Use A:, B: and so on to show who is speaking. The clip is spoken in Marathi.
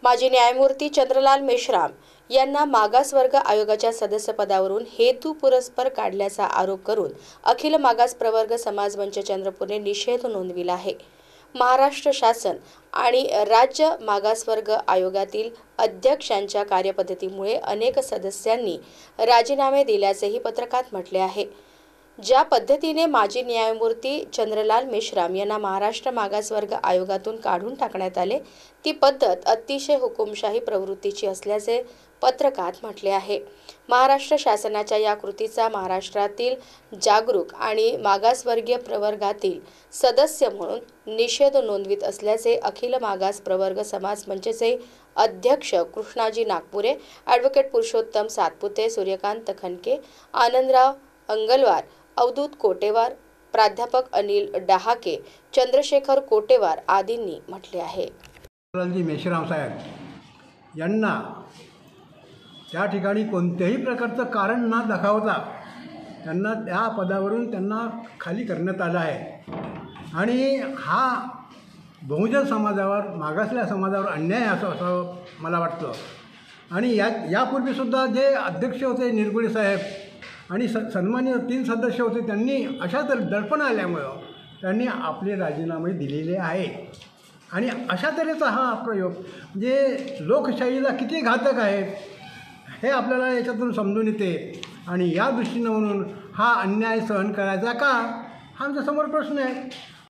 A: माजी न्यायमूर्ती चंद्रलाल मेश्राम यांना मागासवर्ग आयोगाच्या सदस्यपदावरून हेतुपुरस्सर काढल्याचा आरोप करून अखिल मागास प्रवर्ग समाज मंच चंद्रपूरने निषेध नोंदविला आहे। महाराष्ट्र शासन आणि राज्य मागासवर्ग आयोगातील अध्यक्षांच्या कार्यपद्धतीमुळे अनेक सदस्यांनी राजीनामे दिल्याचेही पत्रकात म्हटले आहे। ज्या पद्धतीने माजी न्यायमूर्ती चंद्रलाल मेश्राम यांना महाराष्ट्र मागासवर्ग आयोगातून काढून टाकण्यात आले, ती पद्धत अतिशय हुकुमशाही प्रवृत्तीची असल्याचे पत्रकात म्हटले आहे। महाराष्ट्र शासनाच्या या कृतीचा महाराष्ट्रातील जागरूक आणि मागासवर्गीय प्रवर्गातील सदस्य म्हणून निषेध नोंदवित असल्याचे अखिल मागास प्रवर्ग समाज मंचचे अध्यक्ष कृष्णाजी नागपुरे, ॲडव्होकेट पुरुषोत्तम सातपुते, सूर्यकांत खनके, आनंदराव अंगलवार, अवधूत कोटेवार, प्राध्यापक अनिल डहाके, चंद्रशेखर कोटेवार आदींनी म्हटले आहे।
B: मेश्राम साहेब यांना त्या ठिकाणी कोणत्याही प्रकारचं कारण न दाखवता त्यांना त्या पदावरून त्यांना खाली करण्यात आलं आहे आणि हा बहुजन समाजावर, मागासलेल्या समाजावर अन्याय असं मला वाटतं। आणि यापूर्वीसुद्धा जे अध्यक्ष होते निरगुडे साहेब आणि सन्माननीय 3 सदस्य होते, त्यांनी अशा दडपण आल्यामुळं त्यांनी आपले राजीनामे दिलेले आहे। आणि अशा तऱ्हेचा हा प्रयोग म्हणजे लोकशाहीला किती घातक आहे हे आपल्याला याच्यातून समजून येते। आणि या दृष्टीनं म्हणून हा अन्याय सहन करायचा का, हा आमच्यासमोर प्रश्न आहे।